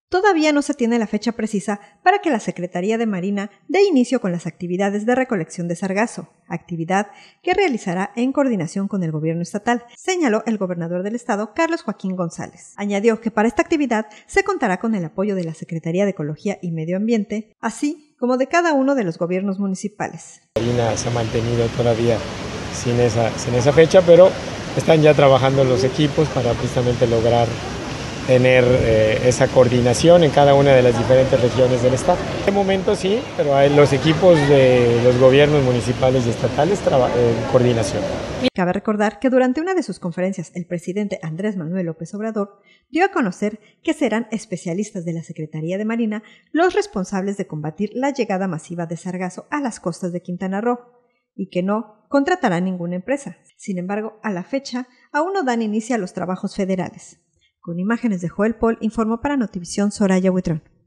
Todavía no se tiene la fecha precisa para que la Secretaría de Marina dé inicio con las actividades de recolección de sargazo, actividad que realizará en coordinación con el gobierno estatal, señaló el gobernador del estado, Carlos Joaquín González. Añadió que para esta actividad se contará con el apoyo de la Secretaría de Ecología y Medio Ambiente, así como de cada uno de los gobiernos municipales. Marina se ha mantenido todavía sin esa fecha, pero están ya trabajando los equipos para precisamente lograr tener esa coordinación en cada una de las diferentes regiones del estado. En este momento sí, pero hay los equipos de los gobiernos municipales y estatales en coordinación. Cabe recordar que durante una de sus conferencias el presidente Andrés Manuel López Obrador dio a conocer que serán especialistas de la Secretaría de Marina los responsables de combatir la llegada masiva de sargazo a las costas de Quintana Roo y que no contratarán ninguna empresa. Sin embargo, a la fecha aún no dan inicio a los trabajos federales. Con imágenes de Joel Paul, informó para Notivisión Soraya Huitrón.